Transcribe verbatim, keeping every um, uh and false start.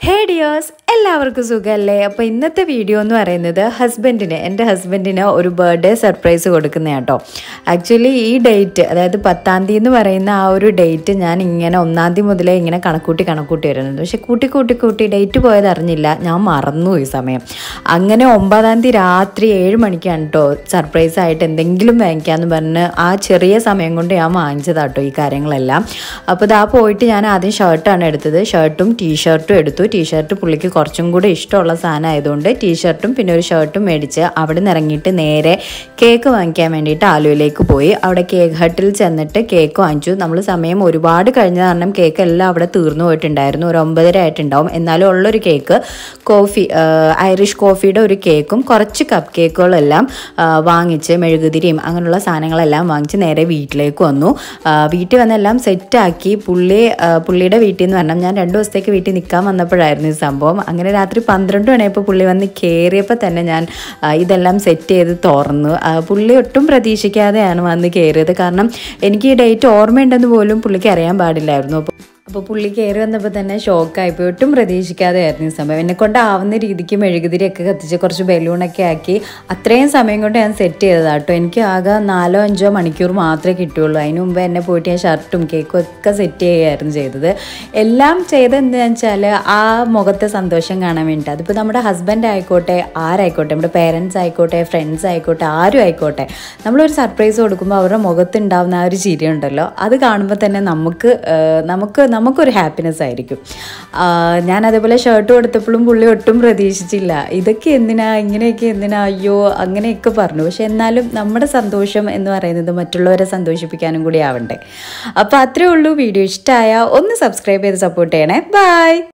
Hey dears, എല്ലാവർക്കും സുഖമല്ലേ? അപ്പോൾ ഇന്നത്തെ വീഡിയോ എന്ന് പറയുന്നത് ഹസ്ബൻഡിന് എൻ്റെ ഹസ്ബൻഡിന് ഒരു ബർത്ത്ഡേ സർപ്രൈസ് കൊടുക്കുന്ന കേട്ടോ. ആക്ച്വലി ഈ ഡേറ്റ്, അതായത് പത്താം തീയതി എന്ന് പറയുന്ന ആ ഒരു ഡേറ്റ് ഞാൻ ഇങ്ങനെ ഒന്നാം തീയതി മുതലേ ഇങ്ങനെ കണക്കൂട്ടി കണക്കൂട്ടി വരുന്നത്. പക്ഷേ കൂട്ടി കൂട്ടി കൂട്ടി ഡേറ്റ് പോയത് അറിഞ്ഞില്ല, ഞാൻ മറന്നു ഈ സമയം. അങ്ങനെ ഒമ്പതാം തീയതി രാത്രി ഏഴ് മണിക്കാണ് കേട്ടോ സർപ്രൈസ് ആയിട്ട് എന്തെങ്കിലും വാങ്ങിക്കാമെന്ന് പറഞ്ഞ് ആ ചെറിയ സമയം കൊണ്ട് ഞാൻ വാങ്ങിച്ചതാട്ടോ ഈ കാര്യങ്ങളെല്ലാം. അപ്പോൾ ഇതാ പോയിട്ട് ഞാൻ ആദ്യം ഷർട്ടാണ് എടുത്തത്. ഷർട്ടും ടീഷർട്ടും എടുത്തു. ടീഷർട്ട് പുള്ളിക്ക് കുറച്ചും കൂടി ഇഷ്ടമുള്ള സാധനം ആയതുകൊണ്ട് ടീഷർട്ടും പിന്നെ ഒരു ഷർട്ടും മേടിച്ച് അവിടെ നിന്ന് ഇറങ്ങിയിട്ട് നേരെ കേക്ക് വാങ്ങിക്കാൻ വേണ്ടിയിട്ട് ആലുവയിലേക്ക് പോയി. അവിടെ കേക്ക് ഹട്ടിൽ ചെന്നിട്ട് കേക്ക് വാങ്ങിച്ചു. നമ്മൾ സമയം ഒരുപാട് കഴിഞ്ഞ കാരണം കേക്ക് എല്ലാം അവിടെ തീർന്നു പോയിട്ടുണ്ടായിരുന്നു. ഒരു ഒമ്പതര ആയിട്ടുണ്ടാവും. എന്നാലും ഉള്ളൊരു കേക്ക്, കോഫി ഐറിഷ് കോഫിയുടെ ഒരു കേക്കും കുറച്ച് കപ്പ് കേക്കുകളെല്ലാം വാങ്ങിച്ച് മെഴുകുതിരിയും അങ്ങനെയുള്ള സാധനങ്ങളെല്ലാം വാങ്ങിച്ച് നേരെ വീട്ടിലേക്ക് വന്നു. വീട്ടിൽ വന്നെല്ലാം സെറ്റാക്കി. പുള്ളി പുള്ളിയുടെ വീട്ടിൽ നിന്ന് പറഞ്ഞാൽ ഞാൻ രണ്ട് ദിവസത്തേക്ക് വീട്ടിൽ നിൽക്കാൻ വന്നപ്പോഴായിരുന്നു ഈ സംഭവം. അങ്ങനെ രാത്രി പന്ത്രണ്ട് മണിയായപ്പോൾ പുള്ളി വന്ന് കയറിയപ്പോൾ തന്നെ ഞാൻ ഇതെല്ലാം സെറ്റ് ചെയ്ത് തുറന്നു. പുള്ളി ഒട്ടും പ്രതീക്ഷിക്കാതെയാണ് വന്ന് കയറിയത്. കാരണം എനിക്ക് ഈ ഡേറ്റ് ഓർമ്മയുണ്ടെന്ന് പോലും പുള്ളിക്ക് അറിയാൻ പാടില്ലായിരുന്നു. അപ്പോൾ അപ്പോൾ പുള്ളി കയറി വന്നപ്പോൾ തന്നെ ഷോക്കായിപ്പോയി. ഒട്ടും പ്രതീക്ഷിക്കാതെ ആയിരുന്നു ഈ സമയം. എന്നെക്കൊണ്ടാവുന്ന രീതിക്ക് മെഴുകുതിരിയൊക്കെ കത്തിച്ച് കുറച്ച് ബലൂണൊക്കെ ആക്കി അത്രയും സമയം കൊണ്ട് ഞാൻ സെറ്റ് ചെയ്തതാട്ടോ. എനിക്ക് ആകെ നാലോ അഞ്ചോ മണിക്കൂർ മാത്രമേ കിട്ടുകയുള്ളൂ. അതിന് മുമ്പ് എന്നെ പോയിട്ട് ഞാൻ ഷർട്ടും കേക്കും ഒക്കെ സെറ്റ് ചെയ്യുകയായിരുന്നു ചെയ്തത്. എല്ലാം ചെയ്തത് എന്താണെന്ന് വെച്ചാൽ ആ മുഖത്തെ സന്തോഷം കാണാൻ വേണ്ടിയിട്ട്. അതിപ്പോൾ നമ്മുടെ ഹസ്ബൻഡ് ആയിക്കോട്ടെ, ആരായിക്കോട്ടെ, നമ്മുടെ പേരൻസ് ആയിക്കോട്ടെ, ഫ്രണ്ട്സ് ആയിക്കോട്ടെ, ആരും ആയിക്കോട്ടെ, നമ്മളൊരു സർപ്രൈസ് കൊടുക്കുമ്പോൾ അവരുടെ മുഖത്തുണ്ടാവുന്ന ആ ഒരു ചിരി ഉണ്ടല്ലോ, അത് കാണുമ്പോൾ തന്നെ നമുക്ക് നമുക്ക് നമുക്കൊരു ഹാപ്പിനെസ് ആയിരിക്കും. ഞാൻ അതേപോലെ ഷർട്ട് കൊടുത്തപ്പോഴും പുള്ളി ഒട്ടും പ്രതീക്ഷിച്ചില്ല. ഇതൊക്കെ എന്തിനാ, ഇങ്ങനെയൊക്കെ എന്തിനാ, അയ്യോ അങ്ങനെയൊക്കെ പറഞ്ഞു. പക്ഷെ എന്നാലും നമ്മുടെ സന്തോഷം എന്ന് പറയുന്നത് മറ്റുള്ളവരെ സന്തോഷിപ്പിക്കാനും കൂടി ആവണ്ടേ. അപ്പോൾ അത്രേ ഉള്ളൂ. വീഡിയോ ഇഷ്ടമായ ഒന്ന് സബ്സ്ക്രൈബ് ചെയ്ത് സപ്പോർട്ട് ചെയ്യണേ. ബൈ.